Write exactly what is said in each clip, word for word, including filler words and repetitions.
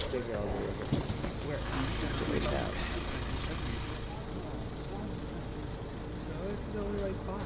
bigger all the way. Where? You have to wait it out. No, this is only like five.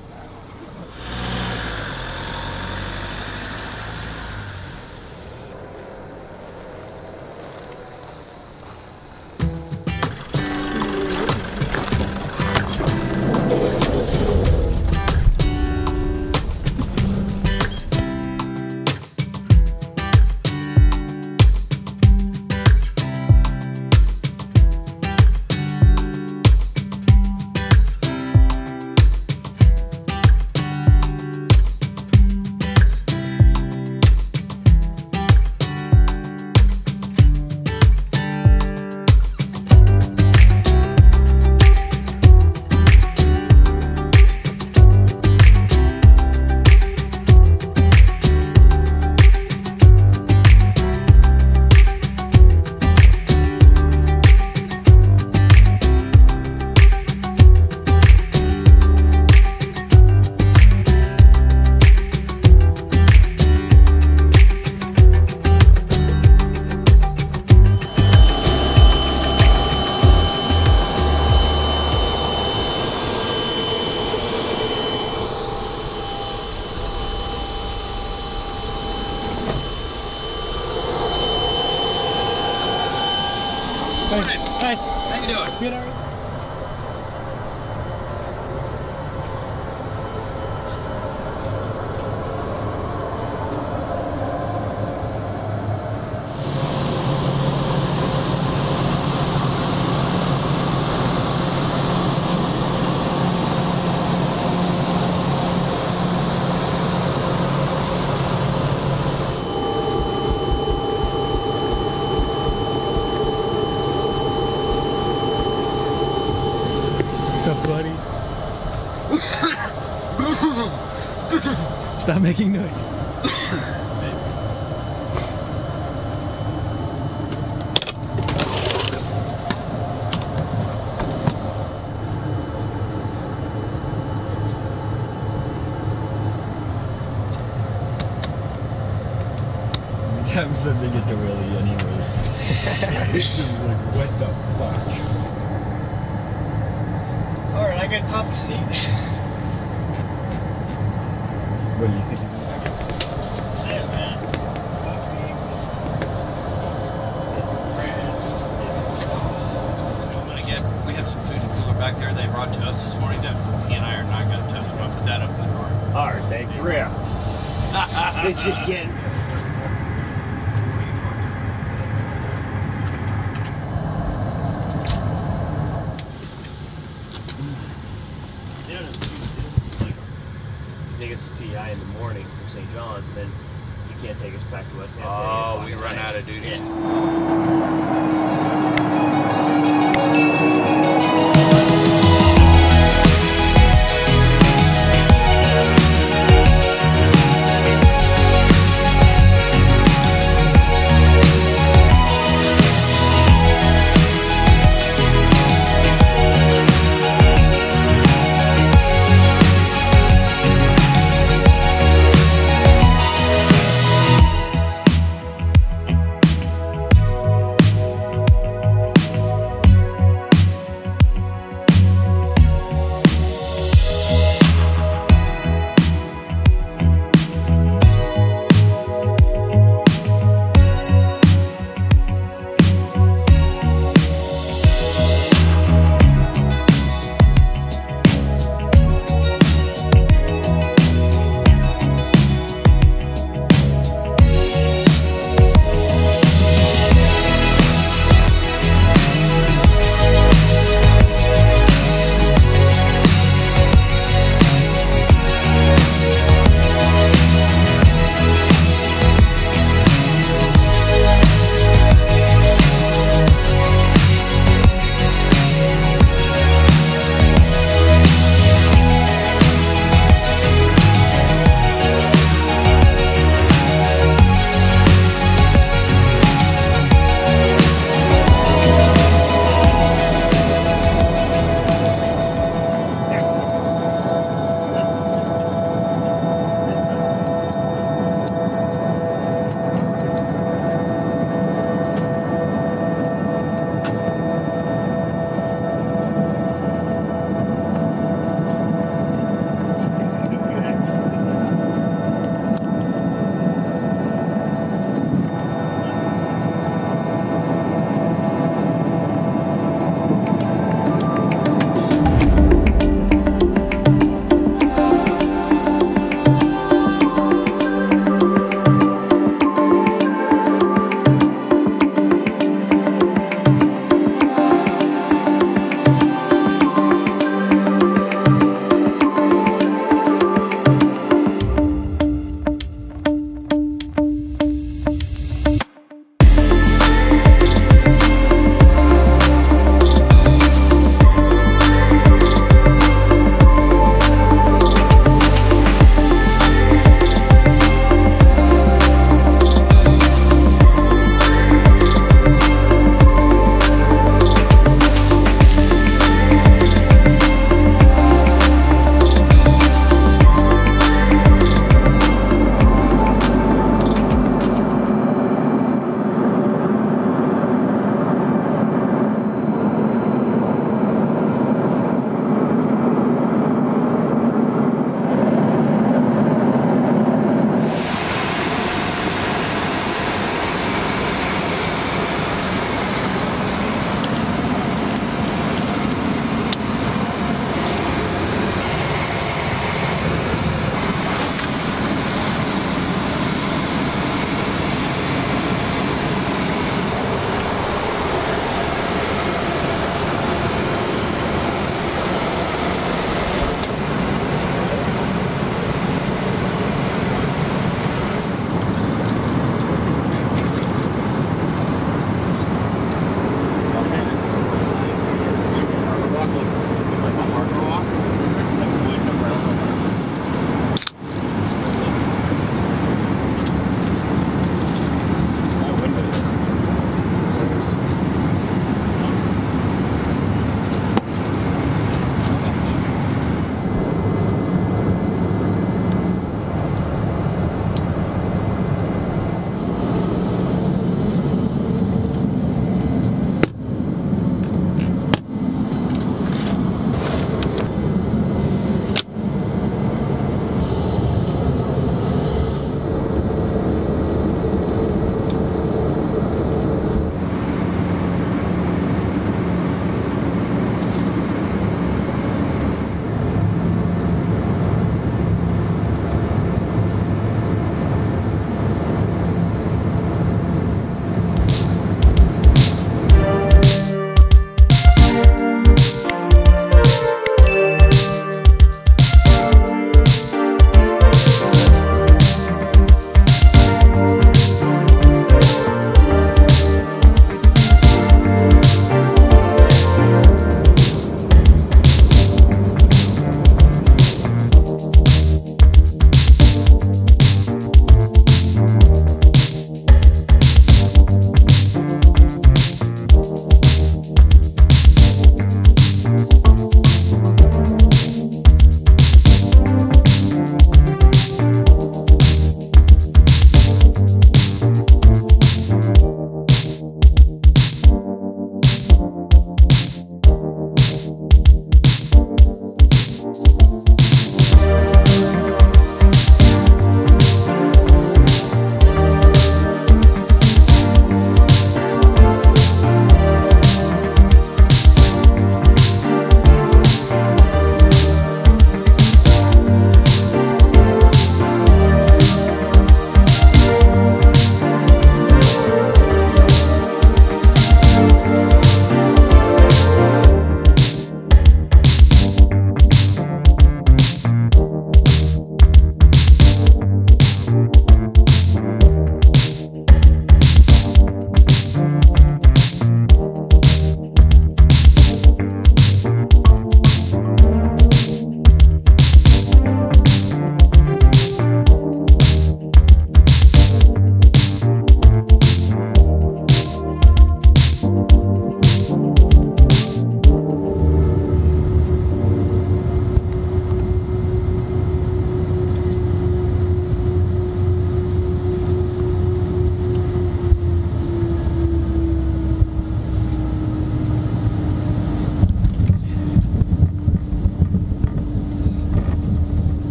Morning. Hi. How you doing? Good, alright. Buddy. Stop making noise. I'm sending it to Willie anyways. Like, what the fuck? Alright, I got top of seat. What do you think? Yeah, man. I'm gonna get, we have some food and cooler back there they brought to us this morning that he and I are not gonna touch. I'm gonna put that up in the door. Alright, thank you. Real. It's just getting. Take us to P I in the morning from Saint John's, and then you can't take us back to West Hampton. Oh, we run out of duty. Yeah.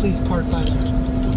Please park by there.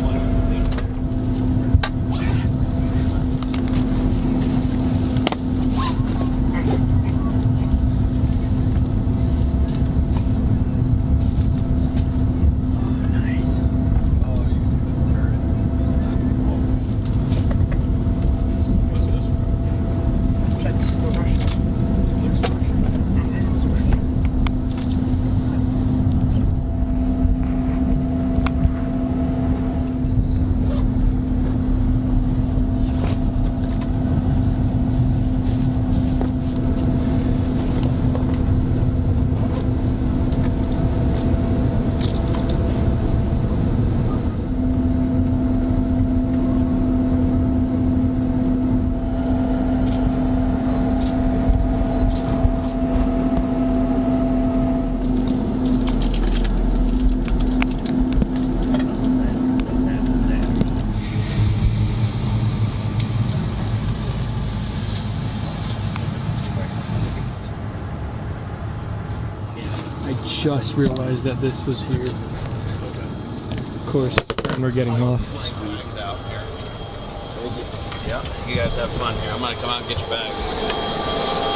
Just realized that this was here. Of course, and we're getting off. Squeeze it out here. Yeah, you guys have fun here. I'm gonna come out and get your bag.